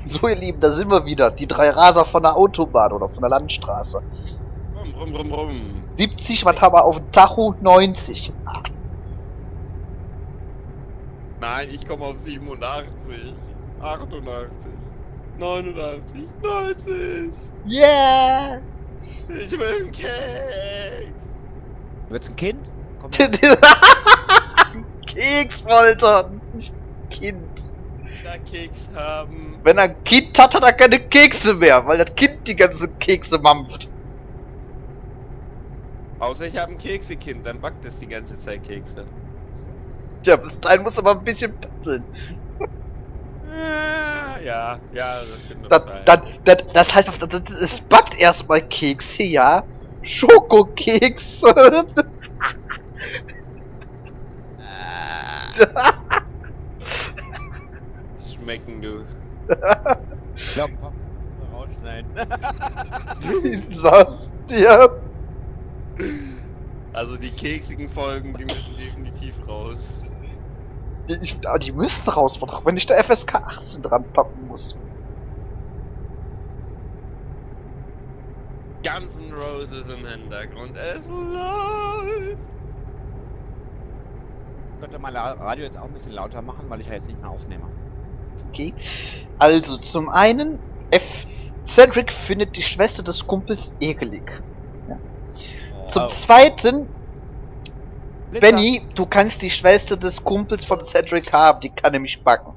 So, ihr Lieben, da sind wir wieder. Die drei Raser von der Autobahn oder von der Landstraße. Rum. 70, was haben wir auf dem Tacho? 90. Nein, ich komme auf 87, 88, 89, 90. Yeah! Ich will einen Keks. Wird's ein Kind? Komm Keks wollte er, nicht Kind. Da Keks haben. Wenn er ein Kind hat, hat er keine Kekse mehr, weil das Kind die ganzen Kekse mampft. Außer ich habe ein Keksekind, dann backt es die ganze Zeit Kekse. Tja, bis dahin muss aber ein bisschen puzzeln. Ja, das könnte doch sein. Das heißt, es backt erstmal Kekse, ja? Schokokekse. Schmecken du. Ja, rausschneiden. Wie sagst dir? Also die keksigen Folgen, die müssen definitiv raus. Die müssten raus, wenn ich da FSK 18 dran pappen muss. Guns N' Roses im Hintergrund. Es läuft. Ich könnte mein Radio jetzt auch ein bisschen lauter machen, weil ich ja jetzt nicht mehr aufnehme. Okay. Also, zum einen, Cedric findet die Schwester des Kumpels ekelig. Ja. Zum zweiten, Benny, du kannst die Schwester des Kumpels von Cedric haben, die kann nämlich backen.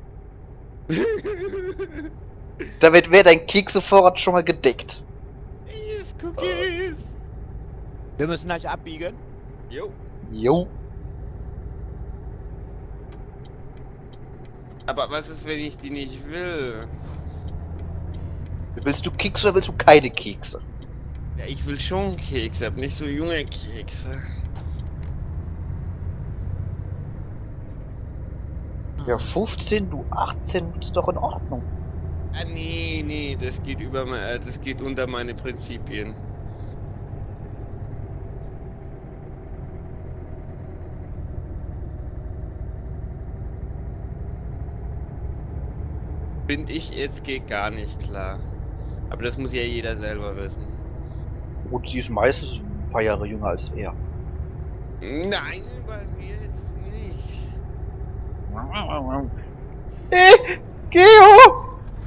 Damit wäre dein Keksevorrat schon mal gedeckt. Cookies. Wir müssen gleich abbiegen. Jo. Aber was ist, wenn ich die nicht will? Willst du Kekse oder willst du keine Kekse? Ja, ich will schon Kekse, aber nicht so junge Kekse. Ja, 15, du 18, ist doch in Ordnung. Ah, nee, das geht das geht unter meine Prinzipien. Finde ich, jetzt geht gar nicht klar. Aber das muss ja jeder selber wissen. Und sie ist meistens ein paar Jahre jünger als er. Nein, bei mir jetzt nicht. Hey, Geo!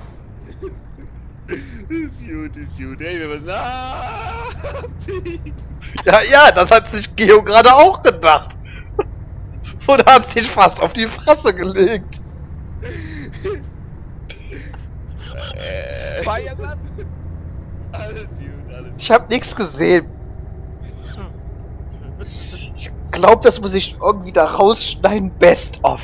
Ist gut. Ey, wir müssen... Ja, das hat sich Geo gerade auch gedacht. Und hat sich fast auf die Fresse gelegt. Feiern lassen? Alles gut. Ich hab nichts gesehen. Ich glaube, das muss ich irgendwie da rausschneiden. Best of.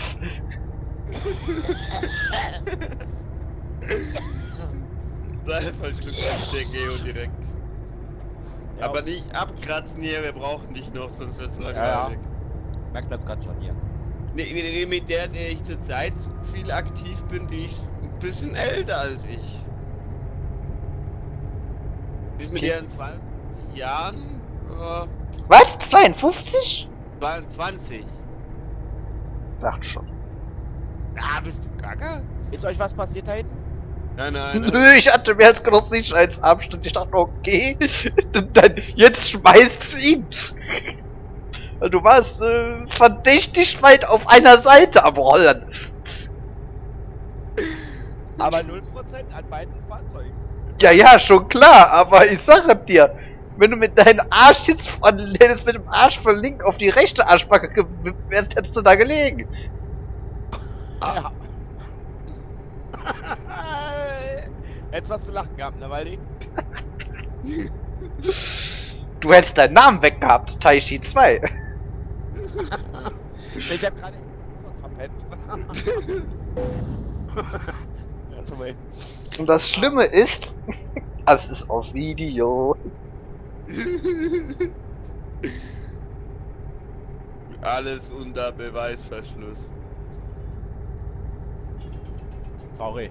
Sei verschluckt der Geo direkt. Ja. Aber nicht abkratzen hier, wir brauchen dich noch, sonst wird's langweilig. Ja. Merkt das gerade schon hier. Nee, mit der ich zurzeit viel aktiv bin, die ist ein bisschen älter als ich. Die ist mit ihren 20 Jahren... Was? 52? 22. Dachte schon. Ah, bist du gaga? Ist euch was passiert da hinten? Nein. Nö, ich hatte mehr als genug Sicherheitsabstand. Ich dachte, okay, dann jetzt schmeißt's ihn. Du warst verdächtig weit auf einer Seite am Rollen. Aber 0% an beiden Fahrzeugen. Ja, schon klar, aber ich sage dir, wenn du mit deinem Arsch jetzt hättest mit dem Arsch von links auf die rechte Arschbacke gewippt wärst, hättest du da gelegen. Ja. Hättest was zu lachen gehabt, ne, Waldi? Du hättest deinen Namen weggehabt, Taishi 2. Ich hab gerade was verpennt. Und das Schlimme ist, es ist auf Video. Alles unter Beweisverschluss. Sorry.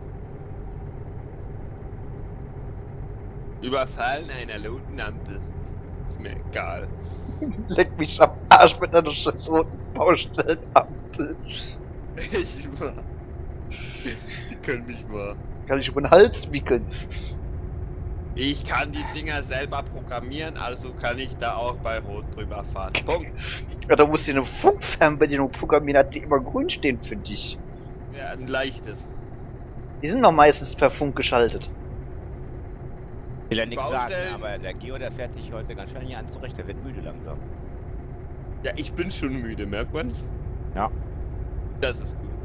Überfallen einer roten Ampel. Ist mir egal. Leck mich am Arsch mit einer scheiß roten Baustellenampel. Ich war. Die können mich mal. Kann ich über den Hals wickeln. Ich kann die Dinger selber programmieren, also kann ich da auch bei Rot drüber fahren. Punkt. Ja, da musst du eine Funkfernbedienung programmieren, hat die immer grün stehen für dich. Ja, ein leichtes. Die sind doch meistens per Funk geschaltet. Will ja nichts sagen, Baustellen. aber der Geo, der fährt sich heute ganz schön hier an zurecht, der wird müde langsam. Ja, ich bin schon müde, merkt man's? Ja. Das ist gut.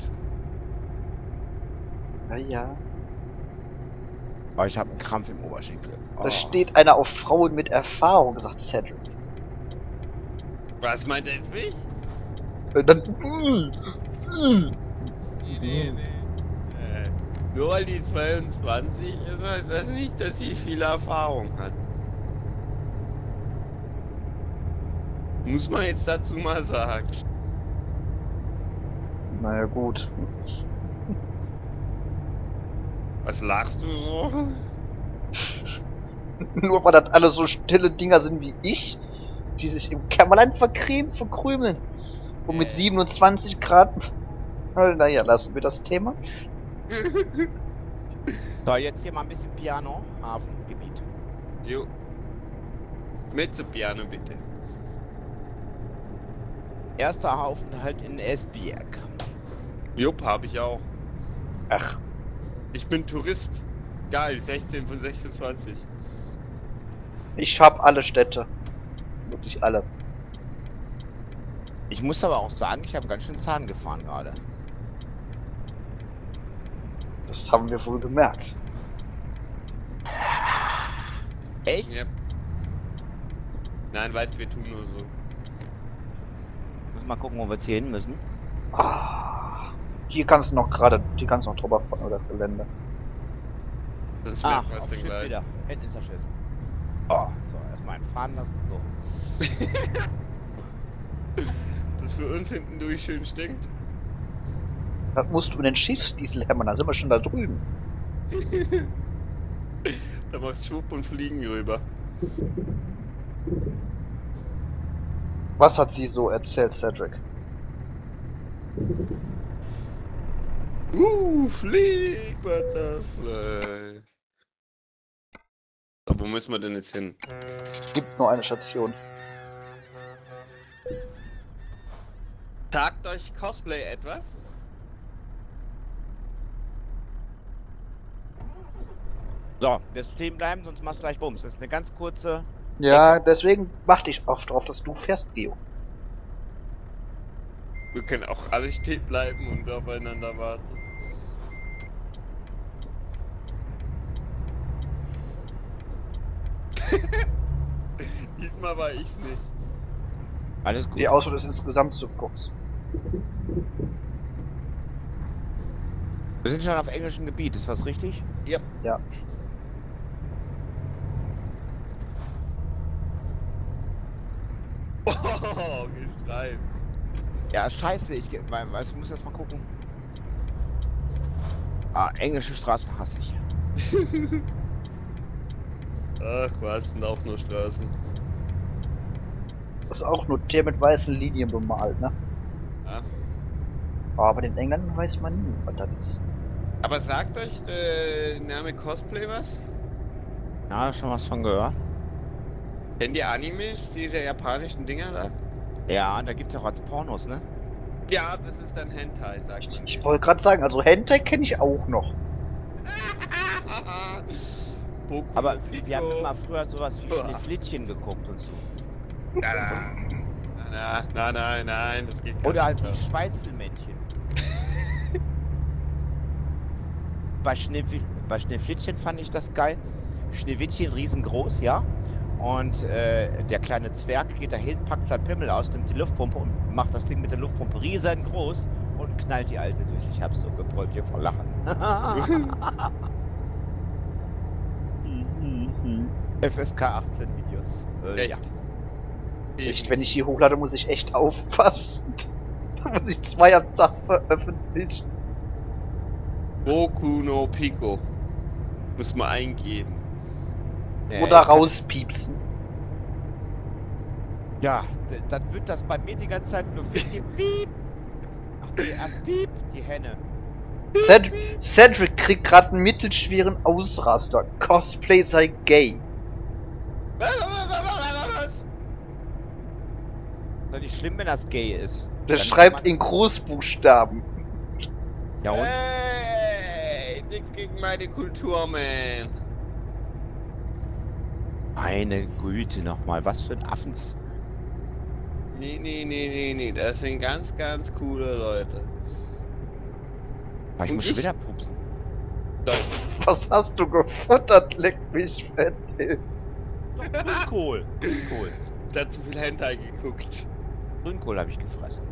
Ja. Aber ich habe einen Krampf im Oberschenkel. Oh. Da steht einer auf Frauen mit Erfahrung, sagt Cedric. Was meint er jetzt mich? Dann. Nee. Nur weil die 22 ist, heißt das nicht, dass sie viel Erfahrung hat. Muss man jetzt dazu mal sagen. Naja, gut. Was lachst du so? Nur weil das alle so stille Dinger sind wie ich, die sich im Kämmerlein verkrümeln. Und mit 27 Grad. Naja, lassen wir das Thema. So, jetzt hier mal ein bisschen Piano, Hafengebiet. Jo. Mit zu Piano bitte. Erster Aufenthalt in Esbjerg. Jupp, habe ich auch. Ach, Ich bin Tourist. Geil, 16 von 26. ich hab alle Städte. Wirklich alle. Ich muss aber auch sagen, ich habe ganz schön Zahn gefahren gerade. Das haben wir wohl gemerkt. Echt? Yep. Nein, weißt, wir tun nur so. Muss mal gucken, wo wir jetzt hier hin müssen. Ah, hier kannst du noch gerade, die kannst du noch drüber fahren oder Gelände. Sonst Ah, merken wir es auf dann Schiff gleich. wieder. Hinten ist das Schiff. Oh, so, erstmal fahren lassen. So. Das für uns hinten durch schön stinkt. Das musst du in den Schiffsdiesel hämmern, da sind wir schon da drüben. Da macht's Schwupp und fliegen rüber. Was hat sie so erzählt, Cedric? Flieg, Butterfly. Aber wo müssen wir denn jetzt hin? Gibt nur eine Station. Sagt euch Cosplay etwas? So, jetzt stehen bleiben, sonst machst du gleich Bums. Das ist eine ganz kurze. Ja, deswegen warte ich oft drauf, dass du fährst, Geo. Wir können auch alle stehen bleiben und aufeinander warten. Diesmal war ich's nicht. Alles gut. Die Auswahl ist insgesamt zu kurz. Wir sind schon auf englischem Gebiet, ist das richtig? Yep. Ja. Oh, gestreift. Ja, scheiße, ich muss erst mal gucken. Ah, englische Straßen hasse ich. Ach, was sind auch nur Straßen. Das ist auch nur der mit weißen Linien bemalt, ne? Ja. Aber den Engländern weiß man nie, was das ist. Aber sagt euch der Name Cosplay was? Ja, schon was von gehört. Kennt ihr Animes, diese japanischen Dinger da? Ja, da gibt's auch als Pornos, ne? Ja, das ist dann Hentai, sagt man. Ich wollte gerade sagen, also Hentai kenne ich auch noch. Boku Aber no Pico. wir haben immer früher sowas wie Schneeflittchen geguckt und so. Nein, das geht gar Oder halt nicht. die Schweizelmännchen. Bei Schneeflittchen fand ich das geil. Schneewittchen riesengroß, ja. Und der kleine Zwerg geht dahin, packt sein Pimmel aus, nimmt die Luftpumpe und macht das Ding mit der Luftpumpe riesengroß und knallt die alte durch. Ich hab so gebrüllt hier vor Lachen. FSK 18 Videos. Echt? Ja. Echt, wenn ich die hochlade, muss ich echt aufpassen. Da muss ich 2 am Tag veröffentlichen. Boku no Pico. Muss man eingeben. Oder rauspiepsen. Ja, dann wird das bei mir die ganze Zeit nur piep. Ach, die erst piep, die Henne. Cedric kriegt gerade einen mittelschweren Ausraster. Cosplay sei gay. Was? Ist doch nicht schlimm, wenn das gay ist. Der Dann schreibt kann in Großbuchstaben. Ja, und? Hey, nix gegen meine Kultur, man. Meine Güte nochmal, was für ein Affens. Nee. Das sind ganz, ganz coole Leute. Ich Und muss schon ich- wieder pupsen. Leute. Was hast du gefuttert? Leck mich fett, ey. Doch, Grünkohl. Grünkohl. Da hat zu viel Hentai geguckt. Grünkohl habe ich gefressen.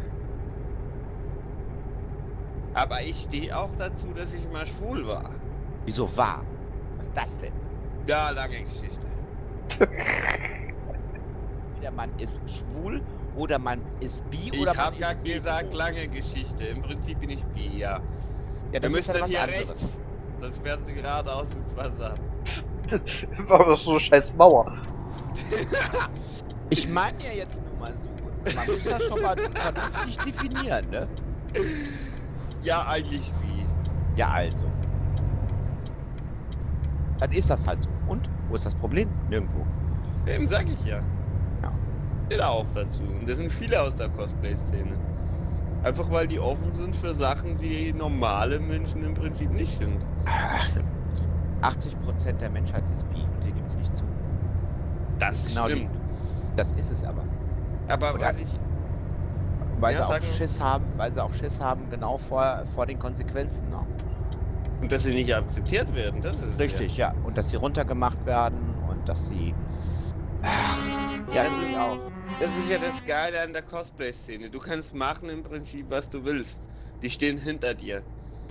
Aber ich stehe auch dazu, dass ich mal schwul war. Wieso war? Was ist das denn? Ja, lange Geschichte. Entweder man ist schwul oder man ist bi Ich oder man habe ist gerade hetero. gesagt, lange Geschichte. Im Prinzip bin ich bi, ja. Ja, Wir das ist müssen dann dann was hier anderes. rechts. Sonst fährst du geradeaus ins Wasser. War doch so scheiß Mauer. Ich meine ja jetzt nur mal so. Man muss das schon mal vernünftig definieren, ne? Ja, eigentlich bi. Ja, also. Dann ist das halt so. Und? Wo ist das Problem? Nirgendwo. Eben sag ich ja. Ja. Steht auch dazu. Und das sind viele aus der Cosplay-Szene. Einfach weil die offen sind für Sachen, die normale Menschen im Prinzip nicht sind. Ach, 80% der Menschheit ist bi und die gibt es nicht zu. Das Genau stimmt. Das ist es aber. Aber Oder- was ich. Weil, Ja, sie auch sag mal. Schiss haben, weil sie auch Schiss haben, genau vor den Konsequenzen. Ne? Und dass sie nicht akzeptiert werden, das ist es. Richtig, ja. Und dass sie runtergemacht werden und dass sie. Ja, das ist auch. Das ist ja das Geile an der Cosplay-Szene. Du kannst machen im Prinzip, was du willst. Die stehen hinter dir.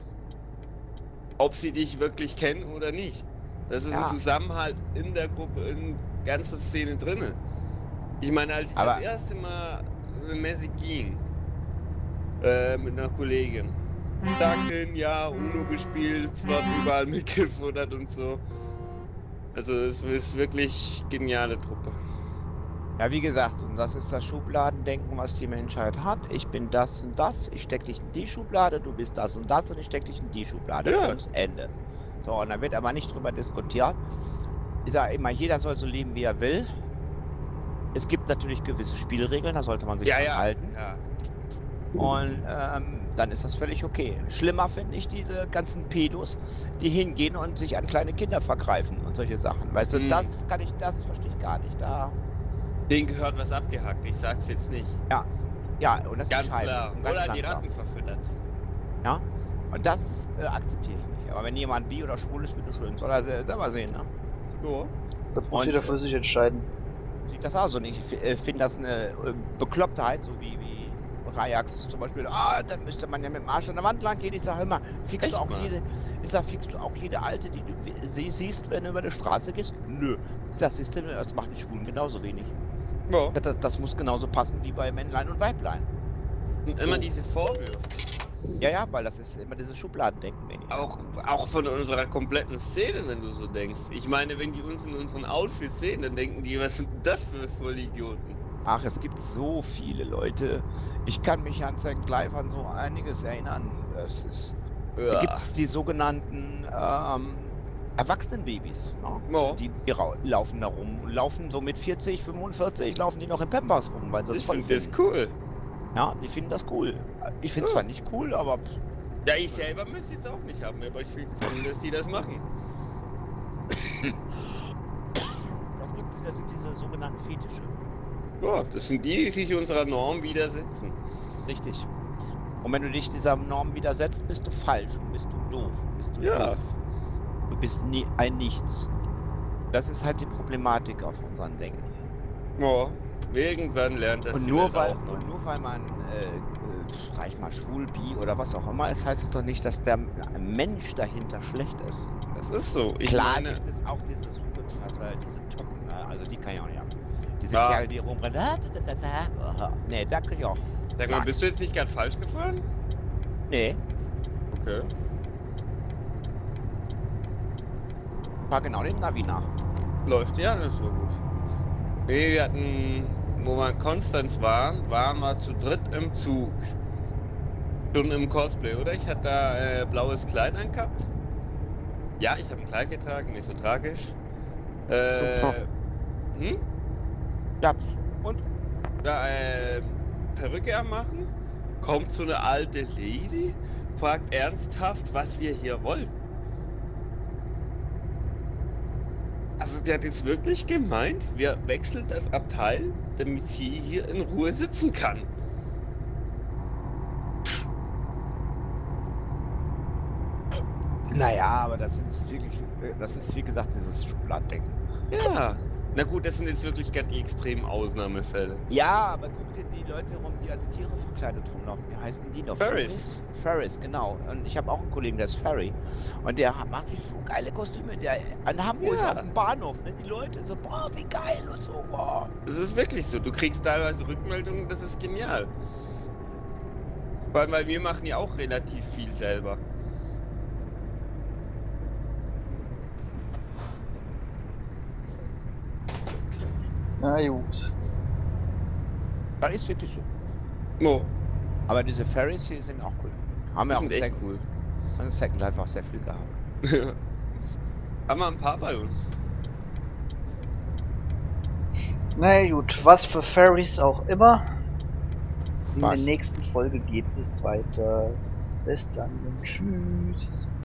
Ob sie dich wirklich kennen oder nicht. Das ist Ja. ein Zusammenhalt in der Gruppe, in der ganzen Szene drinne. Ich meine, als ich Aber- das erste Mal eine Messe ging, mit einer Kollegin, Tag hin, ja, UNO gespielt, flott überall mitgefuttert und so. Also es ist wirklich geniale Truppe. Ja, wie gesagt, und das ist das Schubladendenken, was die Menschheit hat. Ich bin das und das, ich steck dich in die Schublade, du bist das und das und ich steck dich in die Schublade. Ja. Bums, Ende. So, und da wird aber nicht drüber diskutiert. Ich sage immer, jeder soll so leben, wie er will. Es gibt natürlich gewisse Spielregeln, da sollte man sich dran halten. Ja. Und dann ist das völlig okay. Schlimmer finde ich diese ganzen Pedos, die hingehen und sich an kleine Kinder vergreifen und solche Sachen. Weißt du, Mhm. das verstehe ich gar nicht. Denen gehört was abgehackt, ich sag's jetzt nicht. Ja, und das Ganz ist scheiße. klar. Und ganz Oder die langsam. Ratten verfüttert. Ja, und das akzeptiere ich nicht. Aber wenn jemand bi oder schwul ist, bitteschön, soll er selber sehen, ne? Ja. Das muss Und- jeder für sich entscheiden. Sieht das auch so nicht. Ich finde das eine Beklopptheit, so wie Rajax zum Beispiel. Da müsste man ja mit dem Arsch an der Wand lang gehen. Ich sage immer, fixst Echt du auch mal? fixst du auch jede Alte, die du siehst, wenn du über die Straße gehst? Nö. Das System, das macht die Schwulen genauso wenig. Ja. Das muss genauso passen wie bei Männlein und Weiblein. Und immer diese Vorwürfe. Ja, weil das ist immer dieses Schubladendenken. Auch von unserer kompletten Szene, wenn du so denkst. Ich meine, wenn die uns in unseren Outfits sehen, dann denken die, was sind das für Vollidioten? Ach, es gibt so viele Leute. Ich kann mich an St. Clive an so einiges erinnern. Das ist. Da Ja. gibt es die sogenannten Erwachsenenbabys. Ne? Ja. Die laufen da rum. Laufen so mit 40, 45, laufen die noch in Pampers rum, weil sie das Ich voll finde das finden. cool. Ja, die finden das cool. Ich finde es Ja. zwar nicht cool, aber Ja, ich selber müsste jetzt auch nicht haben, aber ich finde es cool, dass die das machen. das sind diese sogenannten Fetische. Ja, das sind die, die sich unserer Norm widersetzen. Richtig. Und wenn du dich dieser Norm widersetzt, bist du falsch und bist du doof. Bist du Ja. doof. Du bist nie ein Nichts. Das ist halt die Problematik auf unserem Denken. Ja, irgendwann lernt das Und die nur, Welt weil, auch noch. und nur weil man, sag ich mal, schwul, bi oder was auch immer ist, heißt es doch nicht, dass der Mensch dahinter schlecht ist. Das ist so. Ich Klar meine, gibt es auch diese Superknatter, diese Toppen, ne? Also die kann ich auch nicht haben. Diese Ja. Kerle, die rumrennen. Aha. Nee, da krieg ich auch. sag mal, Nein. bist du jetzt nicht gerade falsch gefahren? Nee, Okay. fahr genau dem Navi nach. Läuft ja alles so gut. Nee, wir hatten, wo wir in Konstanz waren wir zu dritt im Zug. Schon im Cosplay, oder? Ich hatte da blaues Kleid angehabt. Ja, ich habe ein Kleid getragen, nicht so tragisch. Ja, und? Da, Perücke am machen. Kommt so eine alte Lady, fragt ernsthaft, was wir hier wollen. Also der hat jetzt wirklich gemeint, wir wechseln das Abteil, damit sie hier in Ruhe sitzen kann. Naja, aber das ist wirklich, das ist wie gesagt dieses Schubladendenken. Ja. Na gut, das sind jetzt wirklich gerade die extremen Ausnahmefälle. Ja, aber guck dir die Leute rum, die als Tiere verkleidet rumlaufen. Wie heißen die noch? Ferris. Ferris, genau. Und ich habe auch einen Kollegen, der ist Ferry. Und der macht sich so geile Kostüme. Der in Hamburg Ja. auf dem Bahnhof, ne? Die Leute so, boah, wie geil und so, boah. Das ist wirklich so. Du kriegst teilweise Rückmeldungen, das ist genial. Weil wir machen ja auch relativ viel selber. Na gut. Das ist wirklich so. Oh, Aber diese Ferries hier sind auch cool. Haben wir die auch sind echt cool. im Second Life auch sehr viel gehabt. Haben wir ein paar bei uns. Na gut, was für Fairies auch immer. In Was? der nächsten Folge geht es weiter. Bis dann und tschüss.